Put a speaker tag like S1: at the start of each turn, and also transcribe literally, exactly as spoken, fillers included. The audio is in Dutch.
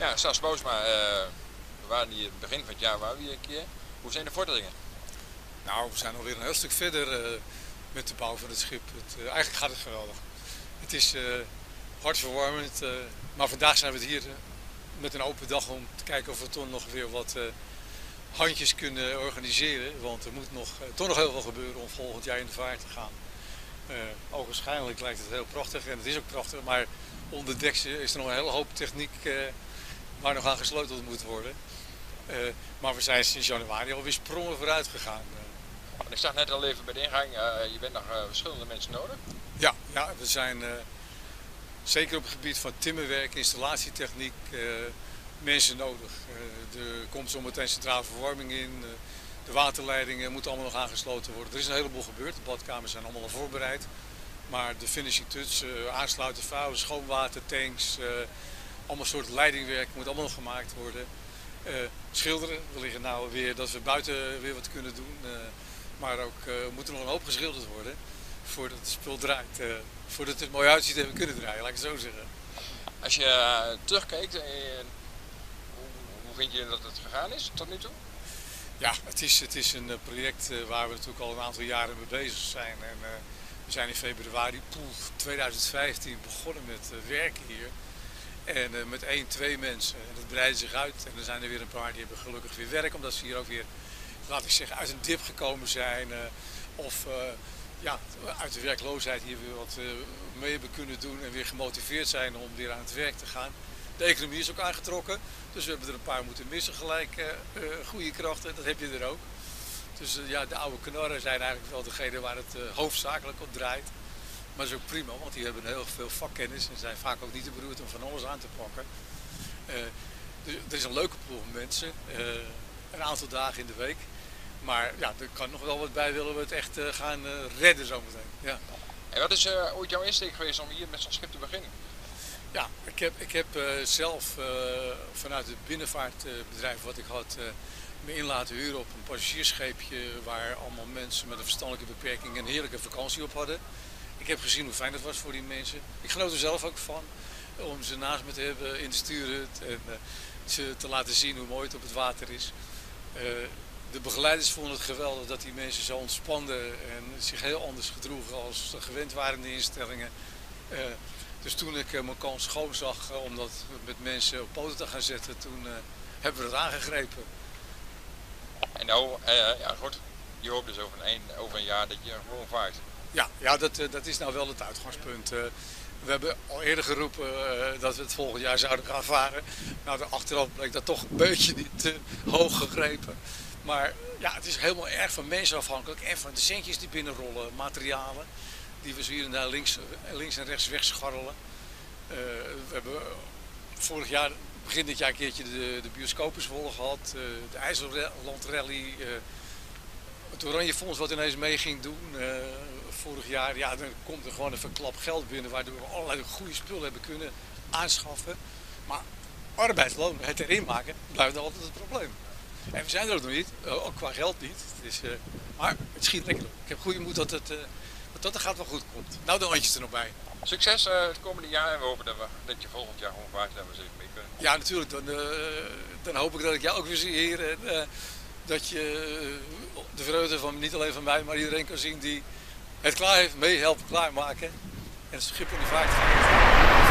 S1: Ja, Sas Boomsma, uh, we waren hier het begin van het jaar waren we hier een keer. Hoe zijn de vorderingen?
S2: Nou, we zijn alweer een heel stuk verder uh, met de bouw van het schip. Het, uh, eigenlijk gaat het geweldig. Het is uh, hartverwarmend, uh, maar vandaag zijn we hier uh, met een open dag om te kijken of we toch nog weer wat uh, handjes kunnen organiseren. Want er moet nog, uh, toch nog heel veel gebeuren om volgend jaar in de vaart te gaan. Uh, ogenschijnlijk lijkt het heel prachtig en het is ook prachtig, maar onderdeks is er nog een hele hoop techniek uh, waar nog aan gesleuteld moet worden. Uh, maar we zijn sinds januari alweer sprongen vooruit gegaan.
S1: Uh. Ik zag net al even bij de ingang, uh, je bent nog uh, verschillende mensen nodig.
S2: Ja, ja we zijn uh, zeker op het gebied van timmerwerk, installatietechniek, uh, mensen nodig. Uh, er komt zometeen centrale verwarming in, uh, de waterleidingen moeten allemaal nog aangesloten worden. Er is een heleboel gebeurd, de badkamers zijn allemaal al voorbereid. Maar de finishing touch, uh, aansluiten, vouwen, schoonwatertanks, uh, allemaal soort leidingwerk moet allemaal nog gemaakt worden. Uh, schilderen, we liggen nou weer dat we buiten weer wat kunnen doen. Uh, maar ook uh, moet er nog een hoop geschilderd worden voordat het spul draait. Uh, voordat het er mooi uitziet en we kunnen draaien, laat ik het zo zeggen.
S1: Als je uh, terugkijkt, uh, hoe, hoe vind je dat het gegaan is tot nu toe?
S2: Ja, het is, het is een uh, project uh, waar we natuurlijk al een aantal jaren mee bezig zijn. En, uh, we zijn in februari poef, tweeduizend vijftien begonnen met uh, werken hier. En uh, met één, twee mensen. En dat breidt zich uit. En er zijn er weer een paar die hebben gelukkig weer werk. Omdat ze hier ook weer, laat ik zeggen, uit een dip gekomen zijn. Uh, of uh, ja, uit de werkloosheid hier weer wat uh, mee hebben kunnen doen. En weer gemotiveerd zijn om weer aan het werk te gaan. De economie is ook aangetrokken. Dus we hebben er een paar moeten missen gelijk. Uh, uh, goede krachten, dat heb je er ook. Dus uh, ja, de oude knorren zijn eigenlijk wel degene waar het uh, hoofdzakelijk op draait. Maar dat is ook prima, want die hebben heel veel vakkennis en zijn vaak ook niet te beroerd om van alles aan te pakken. Uh, dus er is een leuke ploeg mensen, uh, een aantal dagen in de week. Maar ja, er kan nog wel wat bij, willen we het echt uh, gaan uh, redden zometeen. Ja.
S1: En wat is uh, ooit jouw insteek geweest om hier met zo'n schip te beginnen?
S2: Ja, ik heb, ik heb uh, zelf uh, vanuit het binnenvaartbedrijf wat ik had uh, me in laten huren op een passagiersscheepje waar allemaal mensen met een verstandelijke beperking een heerlijke vakantie op hadden. Ik heb gezien hoe fijn het was voor die mensen. Ik genoot er zelf ook van om ze naast me te hebben in de stuurhut en uh, ze te laten zien hoe mooi het op het water is. Uh, de begeleiders vonden het geweldig dat die mensen zo ontspanden en zich heel anders gedroegen als de gewend waren in de instellingen. Uh, dus toen ik uh, mijn kans schoon zag uh, om dat met mensen op poten te gaan zetten, toen uh, hebben we het aangegrepen.
S1: En nou, uh, ja goed, je hoopt dus over een, over een jaar dat je gewoon vaart.
S2: Ja, ja dat, dat is nou wel het uitgangspunt. We hebben al eerder geroepen dat we het volgend jaar zouden gaan varen. Nou, de achteraf bleek dat toch een beetje niet te hoog gegrepen. Maar ja, het is helemaal erg van mensen afhankelijk en van de centjes die binnenrollen, materialen die we zo hier en daar links, links en rechts wegscharrelen. Uh, we hebben vorig jaar, begin dit jaar een keertje de, de bioscoopensvolle gehad, uh, de IJsselland-rally, uh, het Oranje Fonds wat ineens mee ging doen. Uh, vorig jaar, ja, dan komt er gewoon een verklap geld binnen waardoor we allerlei goede spullen hebben kunnen aanschaffen. Maar arbeidsloon, het erin maken, blijft altijd het probleem. En we zijn er ook nog niet, uh, ook qua geld niet. Het is, uh, maar het schiet lekker op. Ik heb goede moed dat het, uh, dat het gaat wel goed komt. Nou, de handjes er nog bij.
S1: Succes uh, het komende jaar en we hopen dat, we, dat je volgend jaar gewoon vaart en we zeker mee kunnen.
S2: Ja, natuurlijk. Dan, uh, dan hoop ik dat ik jou ook weer zie hier. En, uh, dat je uh, de vreugde van niet alleen van mij, maar iedereen kan zien die het klaar heeft, mee helpen klaarmaken en het schip in de vaart gaan.